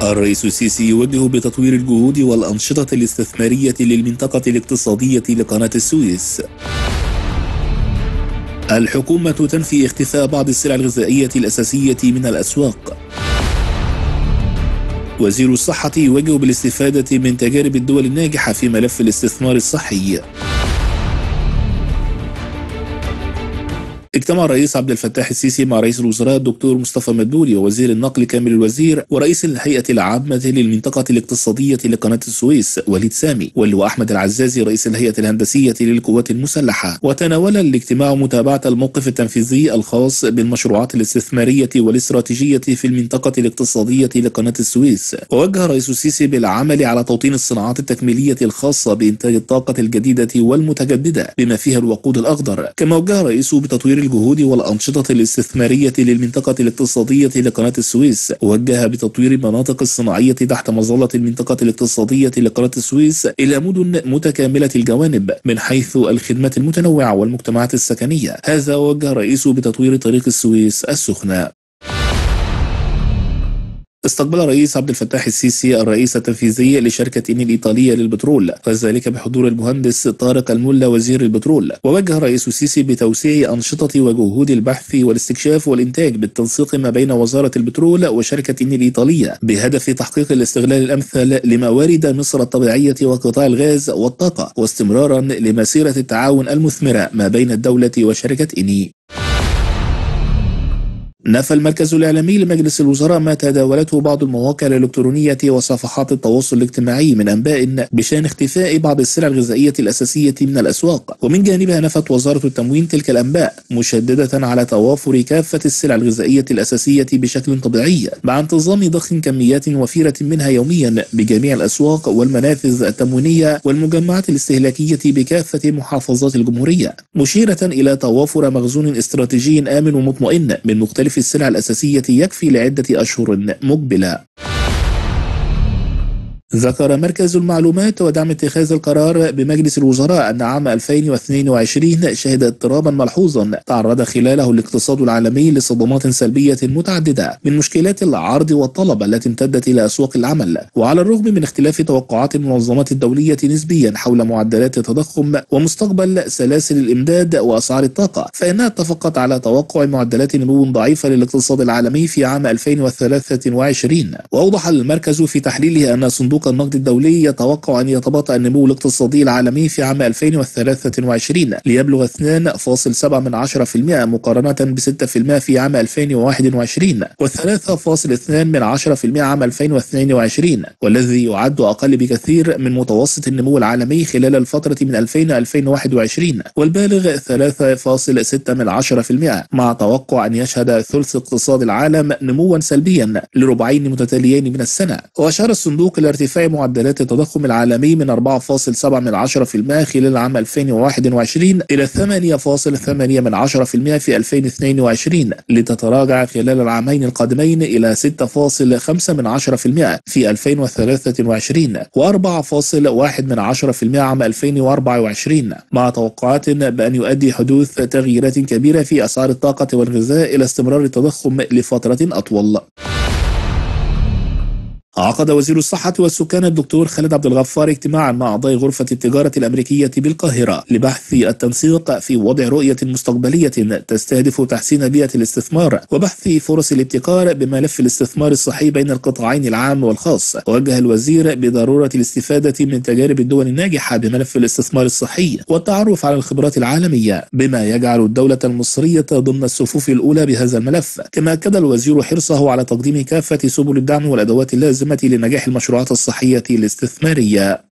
الرئيس السيسي يوجه بتطوير الجهود والأنشطة الاستثمارية للمنطقة الاقتصادية لقناة السويس. الحكومة تنفي اختفاء بعض السلع الغذائية الأساسية من الأسواق. وزير الصحة يوجه بالاستفادة من تجارب الدول الناجحة في ملف الاستثمار الصحي. اجتمع الرئيس عبد الفتاح السيسي مع رئيس الوزراء الدكتور مصطفى مدبولي ووزير النقل كامل الوزير ورئيس الهيئة العامة للمنطقة الاقتصادية لقناة السويس وليد سامي واللواء أحمد العزازي رئيس الهيئة الهندسية للقوات المسلحة. وتناول الاجتماع متابعة الموقف التنفيذي الخاص بالمشروعات الاستثمارية والاستراتيجية في المنطقة الاقتصادية لقناة السويس. ووجه الرئيس السيسي بالعمل على توطين الصناعات التكميلية الخاصة بإنتاج الطاقة الجديدة والمتجددة بما فيها الوقود الأخضر. كما وجه الرئيس بتطوير الجهود والأنشطة الاستثمارية للمنطقة الاقتصادية لقناة السويس. ووجه بتطوير المناطق الصناعية تحت مظلة المنطقة الاقتصادية لقناة السويس إلى مدن متكاملة الجوانب من حيث الخدمات المتنوعة والمجتمعات السكنية. هذا وجه الرئيس بتطوير طريق السويس السخنة. استقبل الرئيس عبد الفتاح السيسي الرئيس التنفيذي لشركة إني الإيطالية للبترول وذلك بحضور المهندس طارق الملا وزير البترول. ووجه الرئيس السيسي بتوسيع أنشطة وجهود البحث والاستكشاف والإنتاج بالتنسيق ما بين وزارة البترول وشركة إني الإيطالية بهدف تحقيق الاستغلال الأمثل لموارد مصر الطبيعية وقطاع الغاز والطاقة واستمرارا لمسيرة التعاون المثمرة ما بين الدولة وشركة إني. نفى المركز الإعلامي لمجلس الوزراء ما تداولته بعض المواقع الإلكترونية وصفحات التواصل الاجتماعي من أنباء بشأن اختفاء بعض السلع الغذائية الأساسية من الأسواق. ومن جانبها نفت وزارة التموين تلك الأنباء مشددة على توافر كافة السلع الغذائية الأساسية بشكل طبيعي مع انتظام ضخ كميات وفيرة منها يوميا بجميع الأسواق والمنافذ التموينية والمجمعات الاستهلاكية بكافة محافظات الجمهورية، مشيرة إلى توافر مخزون استراتيجي آمن ومطمئن من مختلف السلع الأساسية يكفي لعدة أشهر مقبلة. ذكر مركز المعلومات ودعم اتخاذ القرار بمجلس الوزراء أن عام 2022 شهد اضطرابا ملحوظا تعرض خلاله الاقتصاد العالمي لصدمات سلبية متعددة من مشكلات العرض والطلب التي امتدت إلى أسواق العمل. وعلى الرغم من اختلاف توقعات المنظمات الدولية نسبيا حول معدلات التضخم ومستقبل سلاسل الإمداد وأسعار الطاقة، فإنها اتفقت على توقع معدلات نمو ضعيفة للاقتصاد العالمي في عام 2023. وأوضح المركز في تحليله أن صندوق النقد الدولي يتوقع أن يتباطأ النمو الاقتصادي العالمي في عام 2023 ليبلغ 2.7% مقارنة ب 6% في عام 2021 و3.2% عام 2022، والذي يعد أقل بكثير من متوسط النمو العالمي خلال الفترة من 2000-2021 والبالغ 3.6% مع توقع أن يشهد ثلث اقتصاد العالم نموا سلبيا لربعين متتاليين من السنة. وأشار الصندوق لارتفاع معدلات التضخم العالمي من 4.7% خلال عام 2021 إلى 8.8% في 2022 لتتراجع خلال العامين القادمين إلى 6.5% في 2023 و4.1% عام 2024 مع توقعات بأن يؤدي حدوث تغييرات كبيرة في أسعار الطاقة والغذاء إلى استمرار التضخم لفترة أطول. عقد وزير الصحة والسكان الدكتور خالد عبد الغفار اجتماعا مع أعضاء غرفة التجارة الأمريكية بالقاهرة لبحث التنسيق في وضع رؤية مستقبلية تستهدف تحسين بيئة الاستثمار وبحث فرص الابتكار بملف الاستثمار الصحي بين القطاعين العام والخاص. ووجه الوزير بضرورة الاستفادة من تجارب الدول الناجحة بملف الاستثمار الصحي والتعرف على الخبرات العالمية بما يجعل الدولة المصرية ضمن الصفوف الأولى بهذا الملف. كما أكد الوزير حرصه على تقديم كافة سبل الدعم والأدوات اللازمة لنجاح المشروعات الصحية الاستثمارية.